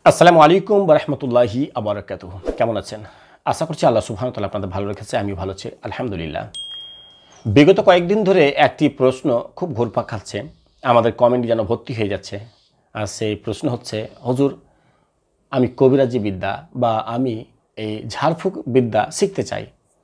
আসসালামু আলাইকুম ওয়া রাহমাতুল্লাহি ওয়া বারাকাতুহু। কেমন আছেন? আশা করছি আল্লাহ সুবহানাহু ওয়া তাআলা আপনাদের ভালো রেখেছে, আমিও ভালো আছি আলহামদুলিল্লাহ। বিগত কয়েকদিন ধরে একটি প্রশ্ন খুব ঘুরপাক খাচ্ছে, আমাদের কমেন্ট যেন ভর্তি হয়ে যাচ্ছে। আর সেই প্রশ্ন হচ্ছে, হুজুর আমি কবিরাজি বিদ্যা বা আমি এই ঝাড়ফুঁক বিদ্যা শিখতে চাই।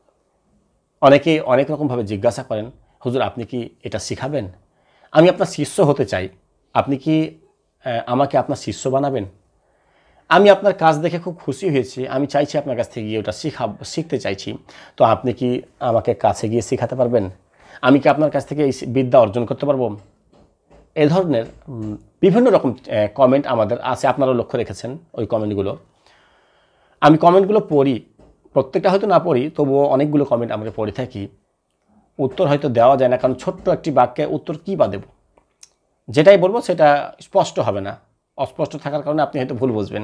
অনেকে অনেক রকমভাবে জিজ্ঞাসা করেন, হুজুর আপনি কি এটা শিখাবেন? আমি আপনার শিষ্য হতে চাই, আপনি কি আমাকে আপনার শিষ্য বানাবেন? আমি আপনার কাজ দেখে খুব খুশি হয়েছি, আমি চাইছি আপনার কাছ থেকে গিয়ে ওটা শিখতে চাইছি। তো আপনি কি আমাকে কাছে গিয়ে শেখাতে পারবেন? আমি কি আপনার কাছ থেকে এই বিদ্যা অর্জন করতে পারবো? এ ধরনের বিভিন্ন রকম কমেন্ট আমাদের আছে, আপনারাও লক্ষ্য রেখেছেন ওই কমেন্টগুলো। আমি কমেন্টগুলো পড়ি, প্রত্যেকটা হয়তো না পড়ি, তবুও অনেকগুলো কমেন্ট আমরা পড়ে থাকি। উত্তর হয়তো দেওয়া যায় না, কারণ ছোট্ট একটি বাক্যে উত্তর কী বা দেব? যেটাই বলবো সেটা স্পষ্ট হবে না, অস্পষ্ট থাকার কারণে আপনি হয়তো ভুল বুঝবেন।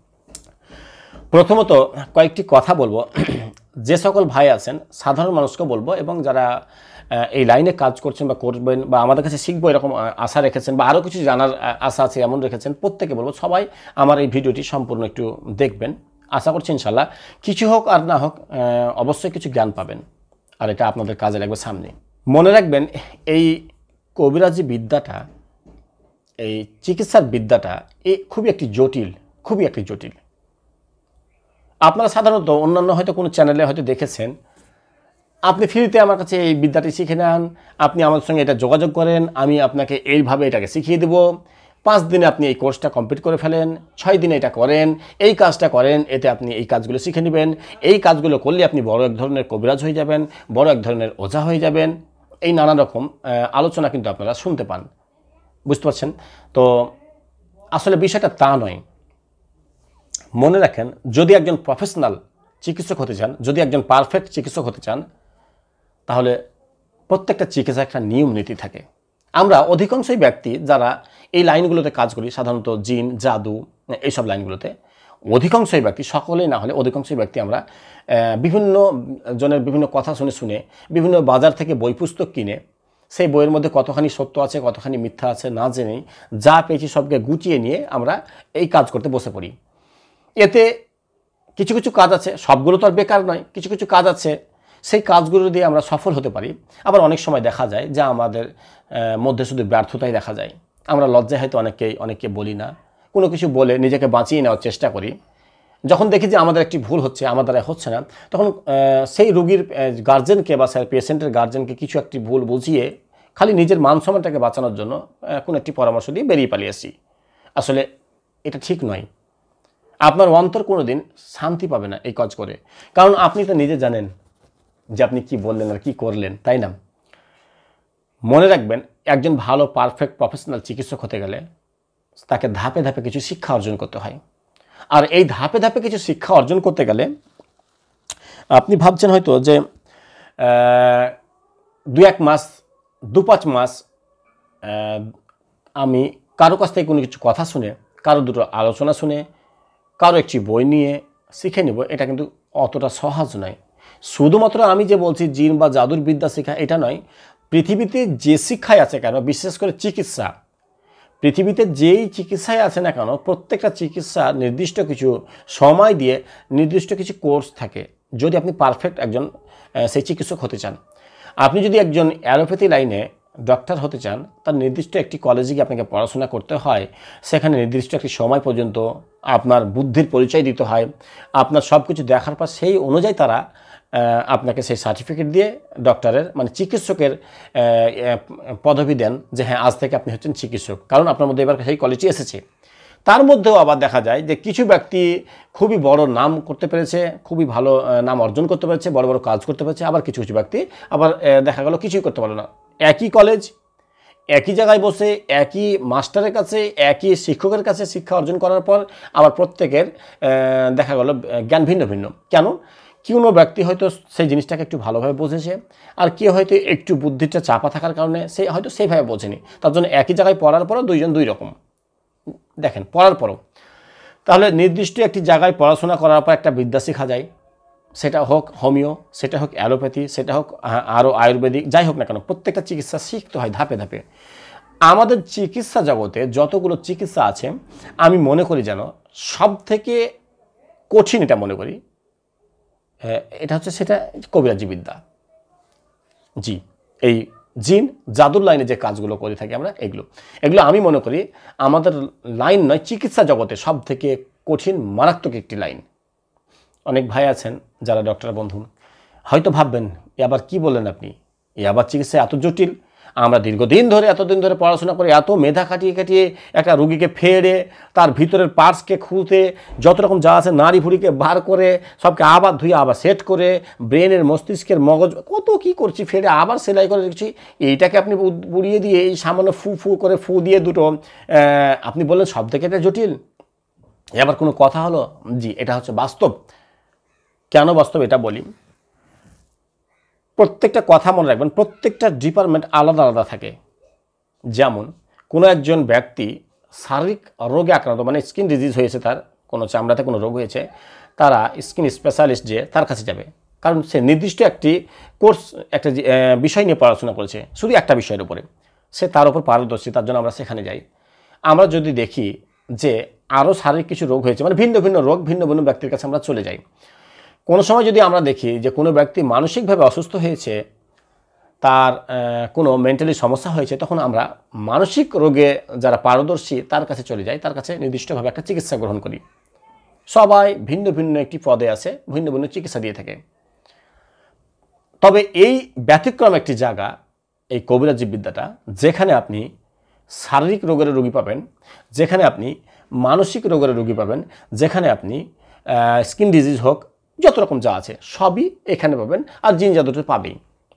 প্রথমত কয়েকটি কথা বলবো, যে সকল ভাই আছেন সাধারণ মানুষকে বলবো, এবং যারা এই লাইনে কাজ করছেন বা করবেন বা আমাদের কাছে শিখবো এরকম আশা রেখেছেন বা আরও কিছু জানার আশা আছে এমন রেখেছেন, প্রত্যেকে বলবো সবাই আমার এই ভিডিওটি সম্পূর্ণ একটু দেখবেন। আশা করছি ইনশাল্লাহ কিছু হোক আর না হোক অবশ্যই কিছু জ্ঞান পাবেন, আর এটা আপনাদের কাজে লাগবে সামনে। মনে রাখবেন, এই কবিরাজি বিদ্যাটা, এই চিকিৎসার বিদ্যাটা খুবই একটি জটিল। আপনারা সাধারণত অন্যান্য হয়তো কোনো চ্যানেলে হয়তো দেখেছেন, আপনি ফ্রিতে আমার কাছে এই বিদ্যাটি শিখে নেন, আপনি আমার সঙ্গে এটা যোগাযোগ করেন, আমি আপনাকে এইভাবে এটাকে শিখিয়ে দেব, 5 দিনে আপনি এই কোর্সটা কমপ্লিট করে ফেলেন, 6 দিনে এটা করেন, এই কাজটা করেন, এতে আপনি এই কাজগুলো শিখে নেবেন, এই কাজগুলো করলে আপনি বড় এক ধরনের কবিরাজ হয়ে যাবেন, বড় এক ধরনের ওঝা হয়ে যাবেন। এই নানা রকম আলোচনা কিন্তু আপনারা শুনতে পান, বুঝতে পারছেন? তো আসলে বিষয়টা তা নয়। মনে রাখেন, যদি একজন প্রফেশনাল চিকিৎসক হতে চান, যদি একজন পারফেক্ট চিকিৎসক হতে চান, তাহলে প্রত্যেকটা চিকিৎসার একটা নিয়ম নীতি থাকে। আমরা অধিকাংশই ব্যক্তি যারা এই লাইনগুলোতে কাজ করি, সাধারণত জিন, জাদু, এইসব লাইনগুলোতে অধিকাংশই ব্যক্তি, সকলেই না হলে অধিকাংশই ব্যক্তি আমরা বিভিন্ন জনের বিভিন্ন কথা শুনে বিভিন্ন বাজার থেকে বই পুস্তক কিনে সেই বইয়ের মধ্যে কতখানি সত্য আছে কতখানি মিথ্যা আছে না জেনেই যা পেয়েছি সবকে গুটিয়ে নিয়ে আমরা এই কাজ করতে বসে পড়ি। এতে কিছু কিছু কাজ আছে, সবগুলো তো আর বেকার নয়, কিছু কিছু কাজ আছে, সেই কাজগুলো দিয়ে আমরা সফল হতে পারি। আবার অনেক সময় দেখা যায় যে আমাদের মধ্যে শুধু ব্যর্থতাই দেখা যায়। আমরা লজ্জায় হয়তো অনেককে বলি না, কোনো কিছু বলে নিজেকে বাঁচিয়ে নেওয়ার চেষ্টা করি। যখন দেখি যে আমাদের একটি ভুল হচ্ছে, আমার দ্বারা হচ্ছে না, তখন সেই রোগীর গার্জেনকে বা পেশেন্টের গার্জেনকে কিছু একটি ভুল বুঝিয়ে খালি নিজের মান সম্মানটাকে বাঁচানোর জন্য কোনো একটি পরামর্শ দিয়ে বেরিয়ে পালিয়ে আসি। আসলে এটা ঠিক নয়। আপনার অন্তর কোনো দিন শান্তি পাবে না এই কাজ করে, কারণ আপনি তো নিজে জানেন যে আপনি কি বললেন আর কি করলেন, তাই না? মনে রাখবেন, একজন ভালো পারফেক্ট প্রফেশনাল চিকিৎসক হতে গেলে তাকে ধাপে ধাপে কিছু শিক্ষা অর্জন করতে হয়। আর এই ধাপে ধাপে কিছু শিক্ষা অর্জন করতে গেলে আপনি ভাবছেন হয়তো যে 2-1 মাস 2-5 মাস আমি কারো কাছ থেকে কোনো কিছু কথা শুনে, কারো দুটো আলোচনা শুনে, কারো একটি বই নিয়ে শিখে নেব, এটা কিন্তু অতটা সহজ নয়। শুধুমাত্র আমি যে বলছি জিন বা জাদুর বিদ্যা শেখা এটা নয়, পৃথিবীতে যে শিক্ষায় আছে কেন, বিশেষ করে চিকিৎসা, পৃথিবীতে যেই চিকিৎসায় আছে না কেন, প্রত্যেকটা চিকিৎসা নির্দিষ্ট কিছু সময় দিয়ে নির্দিষ্ট কিছু কোর্স থাকে। যদি আপনি পারফেক্ট একজন সেই চিকিৎসক হতে চান, আপনি যদি একজন অ্যালোপ্যাথি লাইনে ডক্টর হতে চান, তার নির্দিষ্ট একটি কলেজে গিয়ে আপনাকে পড়াশোনা করতে হয়, সেখানে নির্দিষ্ট একটি সময় পর্যন্ত আপনার বুদ্ধির পরিচয় দিতে হয়, আপনার সব কিছু দেখার পর সেই অনুযায়ী তারা আপনাকে সেই সার্টিফিকেট দিয়ে ডক্টরের মানে চিকিৎসকের পদবি দেন যে হ্যাঁ আজ থেকে আপনি হচ্ছেন চিকিৎসক, কারণ আপনার মধ্যে এবার সেই কোয়ালিটি এসেছে। তার মধ্যেও আবার দেখা যায় যে কিছু ব্যক্তি খুবই বড় নাম করতে পেরেছে, খুবই ভালো নাম অর্জন করতে পেরেছে, বড় বড় কাজ করতে পেরেছে, আবার কিছু কিছু ব্যক্তি আবার দেখা গেল কিছুই করতে পারলো না। একই কলেজ, একই জায়গায় বসে, একই মাস্টারের কাছে, একই শিক্ষকের কাছে শিক্ষা অর্জন করার পর আবার প্রত্যেকের দেখা গেল জ্ঞান ভিন্ন ভিন্ন। কেন? কোনো ব্যক্তি হয়তো সেই জিনিসটাকে একটু ভালোভাবে বুঝেছে, আর কেউ হয়তো একটু বুদ্ধিটা চাপা থাকার কারণে সে হয়তো সেইভাবে বোঝেনি, তার জন্য একই জায়গায় পড়ার পরও দুইজন দুই রকম। দেখেন, পড়ার পরও তাহলে নির্দিষ্ট একটি জায়গায় পড়াশোনা করার পর একটা বিদ্যা শেখা যায়, সেটা হোক হোমিও, সেটা হোক অ্যালোপ্যাথি, সেটা হোক আরও আয়ুর্বেদিক, যাই হোক না কেন, প্রত্যেকটা চিকিৎসা শিখতে হয় ধাপে ধাপে। আমাদের চিকিৎসা জগতে যতগুলো চিকিৎসা আছে আমি মনে করি যেন সব থেকে কঠিন এটা মনে করি এটা হচ্ছে সেটা কবিরাজি বিদ্যা। জি, এই জিন জাদুর লাইনে যে কাজগুলো করে থাকি আমরা এগুলো আমি মনে করি আমাদের লাইন নয়, চিকিৎসা জগতে সব থেকে কঠিন মারাত্মক একটি লাইন। অনেক ভাই আছেন যারা ডক্টর বন্ধু হয়তো ভাববেন এ আবার কি বললেন আপনি, এ আবার চিকিৎসা এত জটিল। আমরা দীর্ঘদিন ধরে এতদিন ধরে পড়াশোনা করে এত মেধা খাটিয়ে খাটিয়ে একটা রুগীকে ফেরে তার ভিতরের পার্টসকে খুঁতে যত রকম যা আছে নাড়ি ভুড়িকে বার করে সবকে আবার ধুয়ে আবার সেট করে ব্রেনের মস্তিষ্কের মগজ কত কি করছি, ফেরে আবার সেলাই করে রেখেছি। এইটাকে আপনি বুড়িয়ে দিয়ে এই সামান্য ফু করে ফু দিয়ে দুটো আপনি বললেন সব থেকে এটা জটিল, এবার কোনো কথা হলো? জি, এটা হচ্ছে বাস্তব। কেন বাস্তব এটা বলি, প্রত্যেকটা কথা মনে রাখবেন, প্রত্যেকটা ডিপার্টমেন্ট আলাদা আলাদা থাকে। যেমন কোনো একজন ব্যক্তি শারীরিক রোগে আক্রান্ত, মানে স্কিন ডিজিজ হয়েছে, তার কোনো চামড়াতে কোনো রোগ হয়েছে, তারা স্কিন স্পেশালিস্ট যে তার কাছে যাবে, কারণ সে নির্দিষ্ট একটি কোর্স একটা বিষয় নিয়ে পড়াশোনা করেছে, শুধু একটা বিষয়ের উপরে, সে তার উপর পারদর্শী, তার জন্য আমরা সেখানে যাই। আমরা যদি দেখি যে আরও শারীরিক কিছু রোগ হয়েছে, মানে ভিন্ন ভিন্ন রোগ ভিন্ন ভিন্ন ব্যক্তির কাছে আমরা চলে যাই। কোনো সময় যদি আমরা দেখি যে কোনো ব্যক্তি মানসিকভাবে অসুস্থ হয়েছে, তার কোনো মেন্টালি সমস্যা হয়েছে, তখন আমরা মানসিক রোগে যারা পারদর্শী তার কাছে চলে যাই, তার কাছে নির্দিষ্টভাবে একটা চিকিৎসা গ্রহণ করি। সবাই ভিন্ন ভিন্ন একটি পদে আছে, ভিন্ন ভিন্ন চিকিৎসা দিয়ে থাকে। তবে এই ব্যতিক্রম একটি জায়গা এই কবিরাজি বিদ্যাটা, যেখানে আপনি শারীরিক রোগের রোগী পাবেন, যেখানে আপনি মানসিক রোগের রোগী পাবেন, যেখানে আপনি স্কিন ডিজিজ হোক, যত রকম যা আছে সবই এখানে পাবেন। আর জিন জাদুটা পাবেই।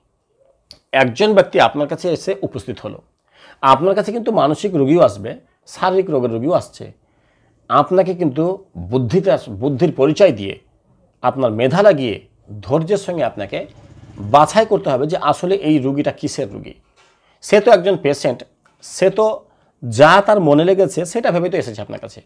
একজন ব্যক্তি আপনার কাছে এসে উপস্থিত হলো, আপনার কাছে কিন্তু মানসিক রোগীও আসবে, শারীরিক রোগের রোগীও আসছে। আপনাকে কিন্তু বুদ্ধির পরিচয় দিয়ে, আপনার মেধা লাগিয়ে, ধৈর্যের সঙ্গে আপনাকে বাছাই করতে হবে যে আসলে এই রোগীটা কিসের রোগী। সে তো একজন পেশেন্ট, সে তো যা তার মনে লেগেছে সেটা ভেবে তো এসেছে আপনার কাছে।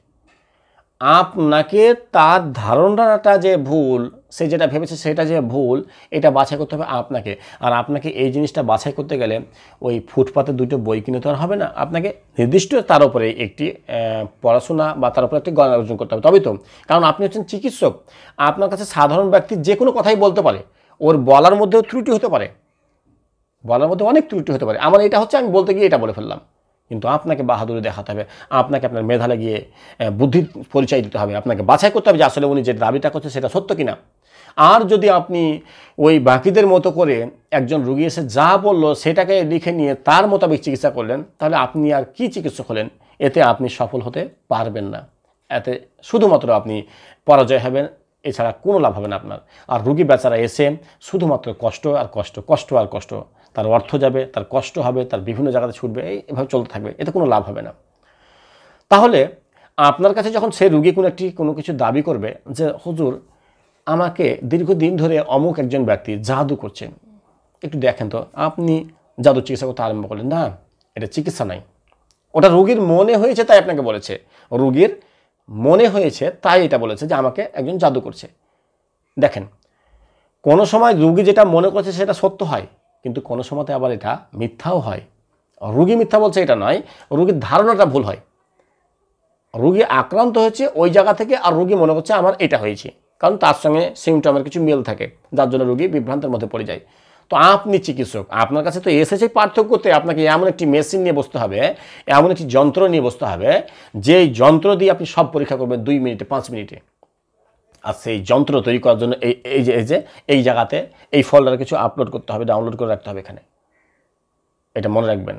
আপনাকে তার ধারণাটা যে ভুল, সে যেটা ভেবেছে সেটা যে ভুল, এটা বাছাই করতে হবে আপনাকে। আর আপনাকে এই জিনিসটা বাছাই করতে গেলে ওই ফুটপাতে দুটো বই কিনে তো আর হবে না, আপনাকে নির্দিষ্ট তার উপরে একটি পড়াশোনা বা তার উপরে একটি জ্ঞান অর্জন করতে হবে, তবেই তো। কারণ আপনি হচ্ছেন চিকিৎসক, আপনার কাছে সাধারণ ব্যক্তি যে কোনো কথাই বলতে পারে, ওর বলার মধ্যেও ত্রুটি হতে পারে, বলার মধ্যে অনেক ত্রুটি হতে পারে। আমার এটা হচ্ছে, আমি বলতে গিয়ে এটা বলে ফেললাম, কিন্তু আপনাকে বাহাদুরি দেখাতে হবে, আপনাকে আপনার মেধা লাগিয়ে বুদ্ধির পরিচয় দিতে হবে, আপনাকে বাছাই করতে হবে যে আসলে উনি যে দাবিটা করছে সেটা সত্য কিনা। আর যদি আপনি ওই বাকিদের মতো করে একজন রুগী এসে যা বললো সেটাকে লিখে নিয়ে তার মোতাবেক চিকিৎসা করলেন, তাহলে আপনি আর কি চিকিৎসক হলেন? এতে আপনি সফল হতে পারবেন না, এতে শুধুমাত্র আপনি পরাজয় হবেন, এছাড়া কোনো লাভ হবে না আপনার। আর রুগী বেচারা এসে শুধুমাত্র কষ্ট আর কষ্ট, কষ্ট আর কষ্ট, তার অর্থ যাবে, তার কষ্ট হবে, তার বিভিন্ন জায়গাতে ছুটবে, এইভাবে চলতে থাকবে, এতে কোনো লাভ হবে না। তাহলে আপনার কাছে যখন সে রুগী কোনো কিছু দাবি করবে যে হুজুর আমাকে দীর্ঘদিন ধরে অমুক একজন ব্যক্তি জাদু করছেন, একটু দেখেন তো, আপনি জাদু চিকিৎসা করতে আরম্ভ করলেন, না এটা চিকিৎসা নাই, ওটা রুগীর মনে হয়েছে তাই আপনাকে বলেছে, রুগীর মনে হয়েছে তাই এটা বলেছে যে আমাকে একজন জাদু করছে। দেখেন, কোনো সময় রুগী যেটা মনে করছে সেটা সত্য হয়, কিন্তু কোনো সময়তে আবার এটা মিথ্যাও হয়। রুগী মিথ্যা বলছে এটা নয়, রুগীর ধারণাটা ভুল হয়। রুগী আক্রান্ত হয়েছে ওই জায়গা থেকে, আর রুগী মনে করছে আমার এটা হয়েছে, কারণ তার সঙ্গে সিমটমের কিছু মিল থাকে, যার জন্য রুগী বিভ্রান্তের মধ্যে পড়ে যায়। তো আপনি চিকিৎসক, আপনার কাছে তো এসেছে পার্থক্য করতে, আপনাকে এমন একটি মেশিন নিয়ে বসতে হবে, এমন একটি যন্ত্র নিয়ে বসতে হবে, যেই যন্ত্র দিয়ে আপনি সব পরীক্ষা করবেন 2 মিনিটে 5 মিনিটে। আর সেই যন্ত্র তৈরি করার জন্য এই জায়গাতে এই ফোল্ডারে কিছু আপলোড করতে হবে, ডাউনলোড করে রাখতে হবে এখানে, এটা মনে রাখবেন।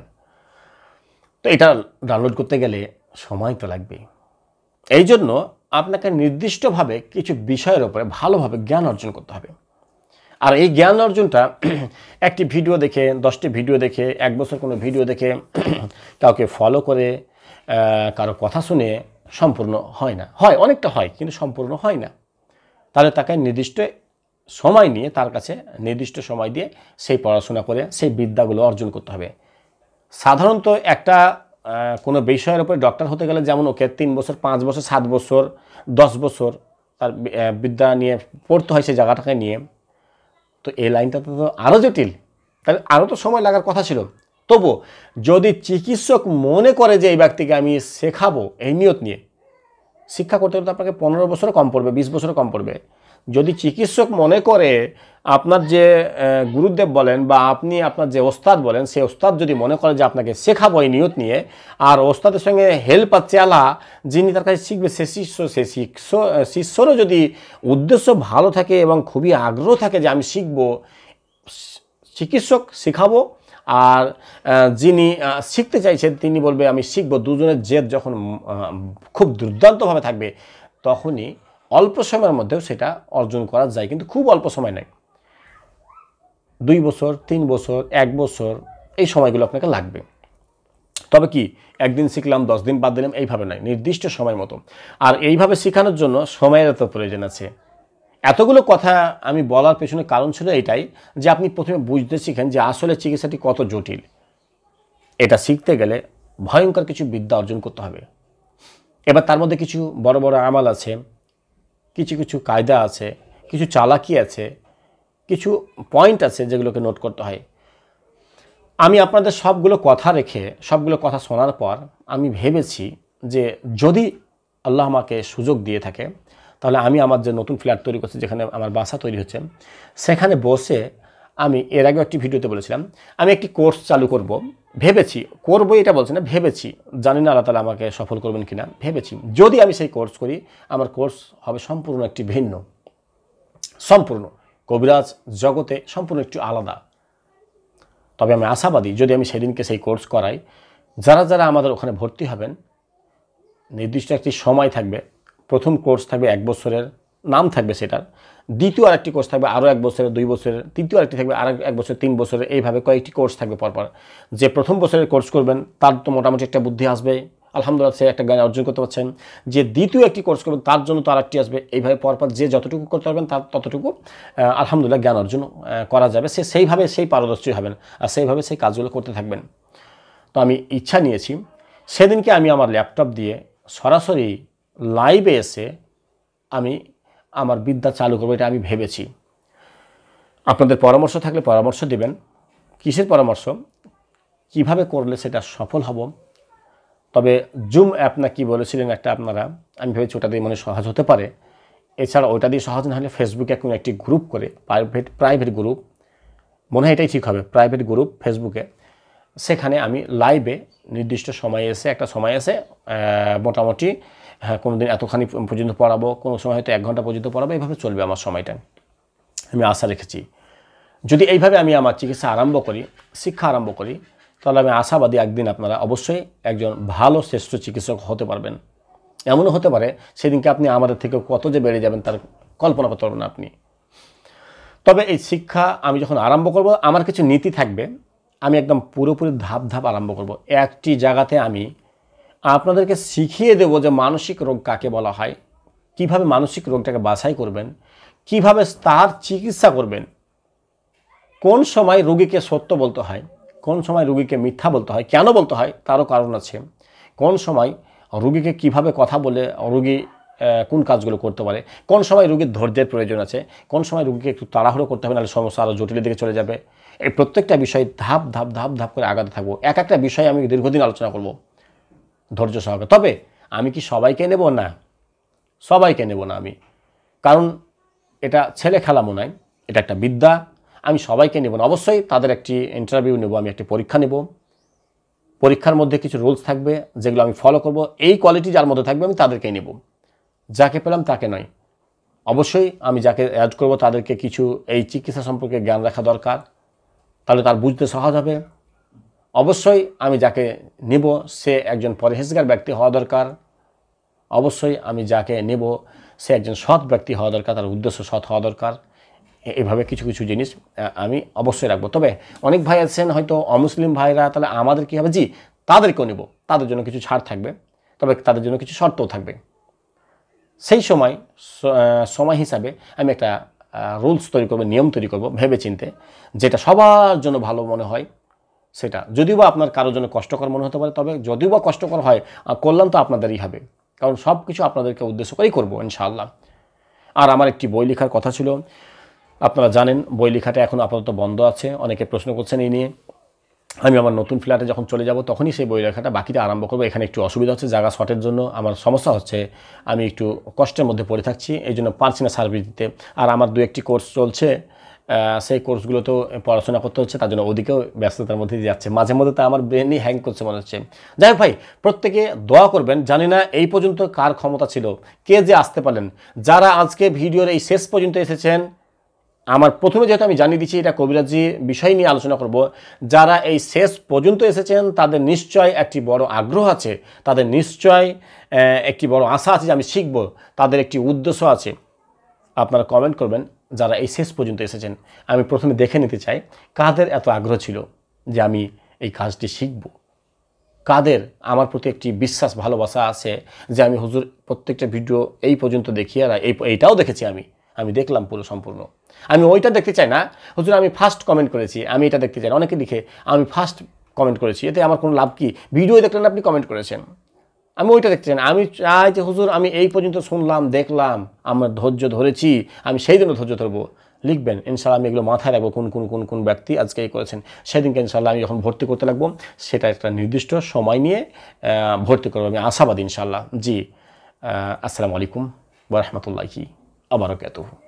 তো এটা ডাউনলোড করতে গেলে সময় তো লাগবে। এই জন্য আপনাকে নির্দিষ্টভাবে কিছু বিষয়ের উপরে ভালোভাবে জ্ঞান অর্জন করতে হবে। আর এই জ্ঞান অর্জনটা একটি ভিডিও দেখে, 10টি ভিডিও দেখে, 1 বছর কোনো ভিডিও দেখে, কাউকে ফলো করে, কারো কথা শুনে সম্পূর্ণ হয় না। হয়, অনেকটা হয়, কিন্তু সম্পূর্ণ হয় না। তাহলে তাকে নির্দিষ্ট সময় নিয়ে, তার কাছে নির্দিষ্ট সময় দিয়ে সেই পড়াশোনা করে সেই বিদ্যাগুলো অর্জন করতে হবে। সাধারণত একটা কোনো বিষয়ের উপরে ডক্টর হতে গেলে যেমন ওকে 3 বছর, 5 বছর, 7 বছর, 10 বছর তার বিদ্যা নিয়ে পড়তে হয় সেই জায়গাটাকে নিয়ে। তো এই লাইনটা তো আরও জটিল, তাহলে আরও তো সময় লাগার কথা ছিল, তবু যদি চিকিৎসক মনে করে যে এই ব্যক্তিকে আমি শেখাবো এই নিয়ত নিয়ে, শিক্ষা করতে করতে আপনাকে 15 বছর কম পড়বে, 20 বছর কম পড়বে। যদি চিকিৎসক মনে করে, আপনার যে গুরুদেব বলেন বা আপনি আপনার যে ওস্তাদ বলেন, সেই ওস্তাদ যদি মনে করে যে আপনাকে শেখাবো এই নিয়ত নিয়ে, আর ওস্তাদের সঙ্গে হেল্প আর চেলা যিনি তার কাছে শিখবে সে শিষ্যরও যদি উদ্দেশ্য ভালো থাকে এবং খুবই আগ্রহ থাকে যে আমি শিখবো, চিকিৎসক শেখাবো আর যিনি শিখতে চাইছেন তিনি বলবে আমি শিখবো, দুজনের জেদ যখন খুব দুর্দান্তভাবে থাকবে তখনই অল্প সময়ের মধ্যেও সেটা অর্জন করা যায়, কিন্তু খুব অল্প সময় নয়। 2 বছর, 3 বছর, 1 বছর এই সময়গুলো আপনাকে লাগবে। তবে কি একদিন শিখলাম 10 দিন বাদ দিলাম এইভাবে নয়, নির্দিষ্ট সময় মতো। আর এইভাবে শেখানোর জন্য সময়ের তো প্রয়োজন আছে। এতগুলো কথা আমি বলার পেছনে কারণ ছিল এটাই যে আপনি প্রথমে বুঝতে শিখেন যে আসলে চিকিৎসাটি কত জটিল। এটা শিখতে গেলে ভয়ঙ্কর কিছু বিদ্যা অর্জন করতে হবে। এবার তার মধ্যে কিছু বড় বড় আমাল আছে, কিছু কিছু কায়দা আছে, কিছু চালাকি আছে, কিছু পয়েন্ট আছে যেগুলোকে নোট করতে হয়। আমি আপনাদের সবগুলো কথা রেখে, সবগুলো কথা শোনার পর আমি ভেবেছি যে যদি আল্লাহ আমাকে সুযোগ দিয়ে থাকে তাহলে আমি আমার যে নতুন ফ্ল্যাট তৈরি করছি, যেখানে আমার বাসা তৈরি হচ্ছে, সেখানে বসে আমি এর আগে একটি ভিডিওতে বলেছিলাম আমি একটি কোর্স চালু করব। ভেবেছি করবো, এটা বলছি না, ভেবেছি, জানি না আল্লাহ তাআলা আমাকে সফল করবেন কিনা, ভেবেছি যদি আমি সেই কোর্স করি আমার কোর্স হবে সম্পূর্ণ একটি ভিন্ন, সম্পূর্ণ কবিরাজ জগতে সম্পূর্ণ একটু আলাদা। তবে আমি আশাবাদী যদি আমি সেদিনকে সেই কোর্স করাই, যারা যারা আমাদের ওখানে ভর্তি হবেন নির্দিষ্ট একটি সময় থাকবে। প্রথম কোর্স থাকবে 1 বছরের, নাম থাকবে সেটার। দ্বিতীয় আরেকটি কোর্স থাকবে আরও 1 বছরের, 2 বছরের। তৃতীয় আরেকটি থাকবে আর 1 বছর, 3 বছরের। এইভাবে কয়েকটি কোর্স থাকবে পরপর। যে প্রথম বছরের কোর্স করবেন তার তো মোটামুটি একটা বুদ্ধি আসবে, আলহামদুলিল্লাহ সে একটা জ্ঞান অর্জন করতে পারছেন। যে দ্বিতীয় একটি কোর্স করবেন তার জন্য তো আরেকটি আসবে। এইভাবে পরপর যে যতটুকু করতে পারবেন তার ততটুকু আলহামদুলিল্লাহ জ্ঞান অর্জন করা যাবে। সে সেইভাবে সেই পারদর্শী হবেন আর সেইভাবে সেই কাজগুলো করতে থাকবেন। তো আমি ইচ্ছা নিয়েছি সেদিনকে আমি আমার ল্যাপটপ দিয়ে সরাসরি লাইভে এসে আমি আমার বিদ্যা চালু করবো, এটা আমি ভেবেছি। আপনাদের পরামর্শ থাকলে পরামর্শ দিবেন। কিসের পরামর্শ, কিভাবে করলে সেটা সফল হব। তবে জুম অ্যাপ না কি বলেছিলেন একটা আপনারা, আমি ভেবেছি ওটা দিয়ে মনে সহজ হতে পারে। এছাড়া ওটা দিয়ে সহজ না হলে ফেসবুকে কোনো একটি গ্রুপ করে, প্রাইভেট গ্রুপ, মনে হয় এটাই ঠিক হবে, প্রাইভেট গ্রুপ ফেসবুকে, সেখানে আমি লাইভে নির্দিষ্ট সময়ে এসে, একটা সময় এসে মোটামুটি কোনো দিন এতখানি পর্যন্ত পড়াবো, কোনো সময় হয়তো 1 ঘন্টা পর্যন্ত পড়াবো, এইভাবে চলবে আমার সময়টা। আমি আশা রেখেছি যদি এইভাবে আমি আমার চিকিৎসা আরম্ভ করি, শিক্ষা আরম্ভ করি, তাহলে আমি আশাবাদী একদিন আপনারা অবশ্যই একজন ভালো শ্রেষ্ঠ চিকিৎসক হতে পারবেন। এমনও হতে পারে সেদিনকে আপনি আমাদের থেকে কত যে বেড়ে যাবেন তার কল্পনা করতে পারবেন আপনি। তবে এই শিক্ষা আমি যখন আরম্ভ করব আমার কিছু নীতি থাকবে, আমি একদম পুরোপুরি ধাপ ধাপ আরম্ভ করব। একটি জায়গাতে আমি আপনাদেরকে শিখিয়ে দেব যে মানসিক রোগ কাকে বলা হয়, কিভাবে মানসিক রোগটাকে বাছাই করবেন, কিভাবে তার চিকিৎসা করবেন, কোন সময় রোগীকে সত্য বলতে হয়, কোন সময় রোগীকে মিথ্যা বলতে হয়, কেন বলতে হয় তারও কারণ আছে, কোন সময় রোগীকে কিভাবে কথা বলে রোগী কোন কাজগুলো করতে পারে, কোন সময় রোগীর ধৈর্যের প্রয়োজন আছে, কোন সময় রোগীকে একটু তাড়াহুড়ো করতে হবে নাহলে সমস্যা আরও জটিলের দিকে চলে যাবে। এই প্রত্যেকটা বিষয় ধাপ ধাপ ধাপ ধাপ করে আগাতে থাকবো। এক একটা বিষয় আমি দীর্ঘদিন আলোচনা করব ধৈর্য সহকারে। তবে আমি কি সবাইকে নেব না, সবাইকে নেব না আমি, কারণ এটা ছেলে খেলামো নয়, এটা একটা বিদ্যা। আমি সবাইকে নেব না, অবশ্যই তাদের একটি ইন্টারভিউ নেব, আমি একটি পরীক্ষা নেব। পরীক্ষার মধ্যে কিছু রুলস থাকবে যেগুলো আমি ফলো করব, এই কোয়ালিটি যার মধ্যে থাকবে আমি তাদেরকেই নেব, যাকে পেলাম তাকে নয়। অবশ্যই আমি যাকে অ্যাড করব তাদেরকে কিছু এই চিকিৎসা সম্পর্কে জ্ঞান রাখা দরকার, তাহলে তার বুঝতে সহজ হবে। অবশ্যই আমি যাকে নেব সে একজন পরহেজগার ব্যক্তি হওয়া দরকার। অবশ্যই আমি যাকে নেব সে একজন সৎ ব্যক্তি হওয়া দরকার, তার উদ্দেশ্য সৎ হওয়া দরকার। এভাবে কিছু কিছু জিনিস আমি অবশ্যই রাখবো। তবে অনেক ভাই আছেন হয়তো অমুসলিম ভাইরা, তাহলে আমাদের কী হবে, জি তাদেরকেও নেব, তাদের জন্য কিছু ছাড় থাকবে, তবে তাদের জন্য কিছু শর্তও থাকবে। সেই সময় হিসাবে আমি একটা রুলস তৈরি করবো, নিয়ম তৈরি করবো ভেবে চিনতে, যেটা সবার জন্য ভালো মনে হয় সেটা। যদিও বা আপনার কারোর জন্য কষ্টকর মনে হতে পারে, তবে যদিও বা কষ্টকর হয় কল্যাণ তো আপনাদেরই হবে, কারণ সব কিছু আপনাদেরকে উদ্দেশ্য করেই করবো ইনশাআল্লাহ। আর আমার একটি বই লেখার কথা ছিল, আপনারা জানেন বই লেখাটা এখন আপাতত বন্ধ আছে, অনেকে প্রশ্ন করছেন এই নিয়ে। আমি আমার নতুন ফ্ল্যাটে যখন চলে যাব তখনই সেই বই লেখাটা বাকিটা আরম্ভ করবো। এখানে একটু অসুবিধা হচ্ছে, জায়গা শর্টের জন্য আমার সমস্যা হচ্ছে, আমি একটু কষ্টের মধ্যে পড়ে থাকছি, এই জন্য পারছি না সার্ভিস দিতে। আর আমার 2-1টি কোর্স চলছে, সেই কোর্সগুলোতেও পড়াশোনা করতে হচ্ছে, তার জন্য ওদিকেও ব্যস্ততার মধ্যে দিয়ে যাচ্ছে। মাঝে মধ্যে তা আমার ব্রেনই হ্যাং করছে মনে হচ্ছে। যাই হোক ভাই, প্রত্যেকে দোয়া করবেন। জানি না এই পর্যন্ত কার ক্ষমতা ছিল, কে যে আসতে পারলেন। যারা আজকে ভিডিওর এই শেষ পর্যন্ত এসেছেন, আমার প্রথমে যেহেতু আমি জানিয়ে দিচ্ছি এটা কবিরাজি বিষয় নিয়ে আলোচনা করব, যারা এই শেষ পর্যন্ত এসেছেন তাদের নিশ্চয় একটি বড় আগ্রহ আছে, তাদের নিশ্চয় একটি বড় আশা আছে যে আমি শিখব, তাদের একটি উদ্দেশ্য আছে। আপনারা কমেন্ট করবেন যারা এই শেষ পর্যন্ত এসেছেন। আমি প্রথমে দেখে নিতে চাই কাদের এত আগ্রহ ছিল যে আমি এই কাজটি শিখব, কাদের আমার প্রতি একটি বিশ্বাস ভালোবাসা আছে যে আমি হুজুর প্রত্যেকটা ভিডিও এই পর্যন্ত দেখি, আর এইটাও দেখেছি, আমি দেখলাম পুরো সম্পূর্ণ। আমি ওইটা দেখতে চাই না হুজুর আমি ফার্স্ট কমেন্ট করেছি, আমি এটা দেখতে চাই না। অনেকে লিখে আমি ফার্স্ট কমেন্ট করেছি, এতে আমার কোনো লাভ কি? ভিডিও দেখলেন আপনি কমেন্ট করেছেন, আমি ওইটা দেখতে চাই না। আমি চাই যে হুজুর আমি এই পর্যন্ত শুনলাম, দেখলাম, আমার ধৈর্য ধরেছি, আমি সেই জন্য ধৈর্য ধরবো। লিখবেন, ইনশাল্লাহ আমি এগুলো মাথায় রাখবো, কোন ব্যক্তি আজকে এই করেছেন। সেদিনকে ইনশাল্লাহ আমি যখন ভর্তি করতে লাগবো, সেটা একটা নির্দিষ্ট সময় নিয়ে ভর্তি করবো, আমি আশাবাদী ইনশাল্লাহ। জি, আসসালামু আলাইকুম ওয়া রাহমাতুল্লাহি ওয়া বারাকাতুহু।